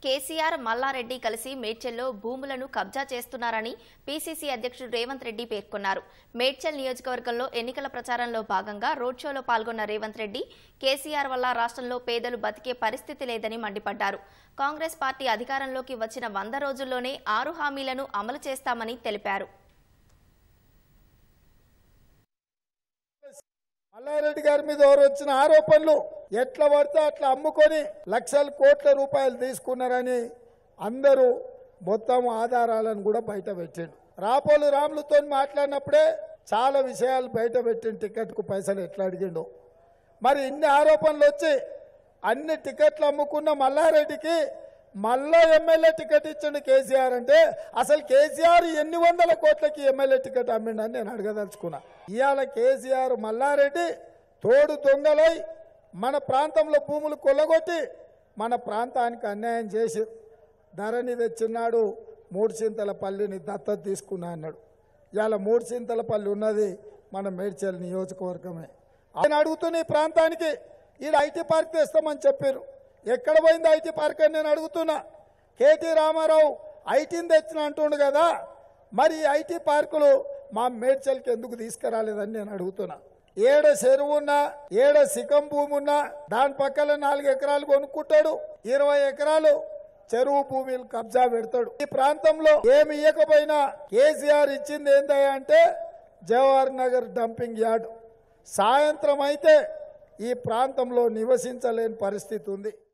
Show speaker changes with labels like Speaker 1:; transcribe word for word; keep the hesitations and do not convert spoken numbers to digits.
Speaker 1: కేసీఆర్ మల్లారెడ్డి కలిసి మేడ్చల్లో భూములను కబ్జా చేస్తున్నారని పీసీసీ అధ్యక్షుడు రేవంత్ రెడ్డి పేర్కొన్నారు. మేడ్చల్ నియోజకవర్గంలో ఎన్నికల ప్రచారంలో భాగంగా రోడ్ షోలో పాల్గొన్న రేవంత్ రెడ్డి కేసీఆర్ వల్ల రాష్ట్రంలో పేదలు బతికే పరిస్థితి లేదని మండిపడ్డారు. కాంగ్రెస్ పార్టీ అధికారంలోకి వచ్చిన వంద రోజుల్లోనే ఆరు హామీలను అమలు చేస్తామని తెలిపారు.
Speaker 2: మల్లారెడ్డి గారి మీద ఎవరు వచ్చిన ఆరోపణలు ఎట్లా పడితే అట్లా అమ్ముకొని లక్షల కోట్ల రూపాయలు తీసుకున్నారని అందరూ మొత్తం ఆధారాలను కూడా బయట పెట్టిండు. రాపోలు రాములతో మాట్లాడినప్పుడే చాలా విషయాలు బయట పెట్టిండు. టికెట్కు పైసలు ఎట్లా అడిగిండు. మరి ఇన్ని ఆరోపణలు వచ్చి అన్ని టికెట్లు అమ్ముకున్న మల్లారెడ్డికి మళ్ళా ఎమ్మెల్యే టికెట్ ఇచ్చిండు కేసీఆర్ అంటే అసలు కేసీఆర్ ఎన్ని వందల కోట్లకి ఎమ్మెల్యే టికెట్ అమ్మిండని నేను అడగదలుచుకున్నా. ఇవాళ కేసీఆర్ మల్లారెడ్డి తోడు దొంగలై మన ప్రాంతంలో భూములు కొల్లగొట్టి మన ప్రాంతానికి అన్యాయం చేసి ధరణి తెచ్చినాడు. మూడు చింతల పల్లిని దత్తత తీసుకున్నా అన్నాడు. ఇవాళ మూడు చింతల పల్లి ఉన్నది మన మేడ్చల్ నియోజకవర్గమే. ఆయన అడుగుతున్న ఈ ప్రాంతానికి ఈడ ఐటీ పార్క్ తెస్తామని చెప్పారు. ఎక్కడ పోయింది ఐటీ పార్క్ అని నేను అడుగుతున్నా. కేటీ రామారావు ఐటీని తెచ్చిన అంటుండు కదా, మరి ఈ ఐటీ పార్కులు మా మేడ్చల్కి ఎందుకు తీసుకురాలేదని నేను అడుగుతున్నా. ఏడ చెరువు ఉన్నా ఏడ సికం భూమి ఉన్నా దాని పక్కన నాలుగు ఎకరాలు కొనుక్కుంటాడు, ఇరవై ఎకరాలు చెరువు భూమిలు కబ్జా పెడతాడు. ఈ ప్రాంతంలో ఏమి ఇవ్వకపోయినా కేసీఆర్ ఇచ్చింది ఏందయ్యా అంటే జవహర్ నగర్ డంపింగ్ యార్డ్. సాయంత్రం అయితే ఈ ప్రాంతంలో నివసించలేని పరిస్థితి ఉంది.